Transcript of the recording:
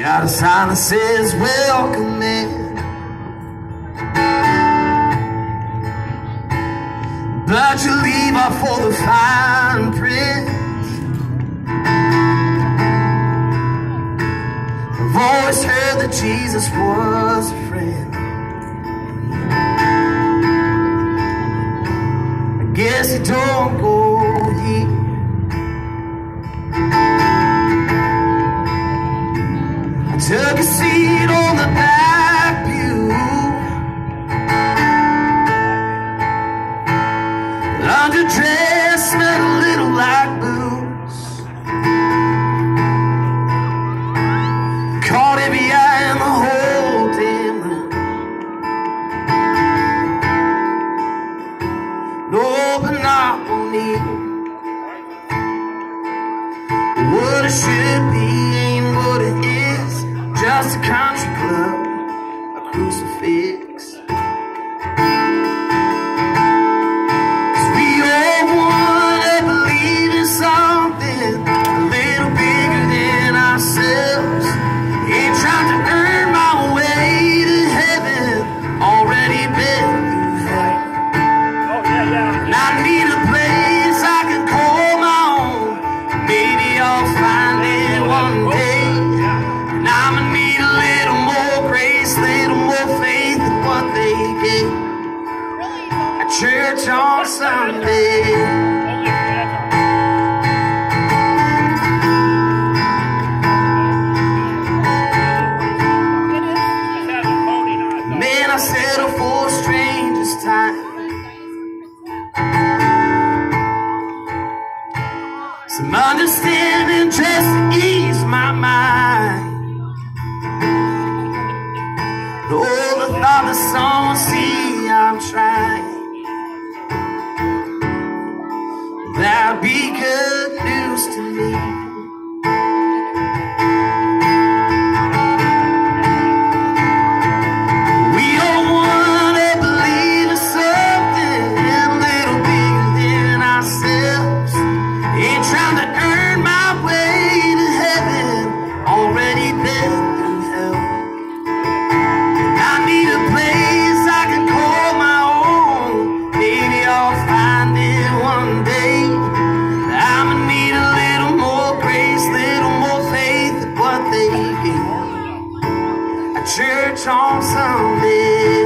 Got a sign that says welcome in, but you leave out for the fine print. I've always heard that Jesus was a friend. I guess he don't go here. I took a seat on the back pew, underdressed, smelled a little like booze. Caught every eye in the whole damn room. No, but not on me. What it should be ain't what it is. Just a country club, a crucifix. 'Cause we all wanna believe in something a little bigger than ourselves. Ain't trying to earn my way to heaven, already been through hell. And I need a place I can call my own. Maybe I'll find it one day. And I'ma need a little more grace, little more faith than what they gave at church on Sunday. Man, I settle for a stranger's time, some understanding just to ease my mind. Oh, the thought that someone see I'm trying, that'd be good news to me. We all wanna believe in something a little bigger than ourselves. Ain't trying to earn my way to heaven, already been through hell. I need a place I can call my own. Maybe I'll find it one day. I'ma need a little more grace, little more faith than what they gave at church on Sunday.